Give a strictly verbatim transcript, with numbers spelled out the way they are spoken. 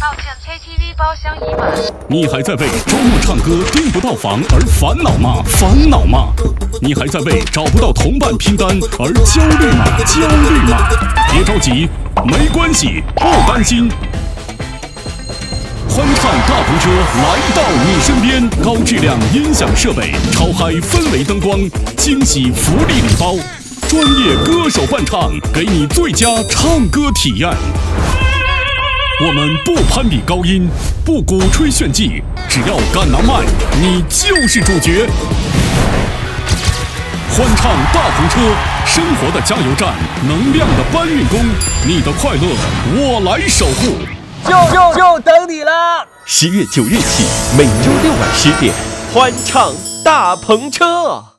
抱歉 ，K T V 包厢已满。 你还在为周末唱歌订不到房而烦恼吗？烦恼吗？你还在为找不到同伴拼单而焦虑吗？焦虑吗？别着急，没关系，不担心。欢唱大篷车来到你身边，高质量音响设备，超嗨氛围灯光，惊喜福利礼包，专业歌手伴唱，给你最佳唱歌体验。我们不攀比高音，不鼓吹炫技，只要敢拿麦，你就是主角。欢唱大篷车，生活的加油站，能量的搬运工，你的快乐我来守护。 就就就等你了！ 十月九日起，每周六晚十点，欢唱大篷车。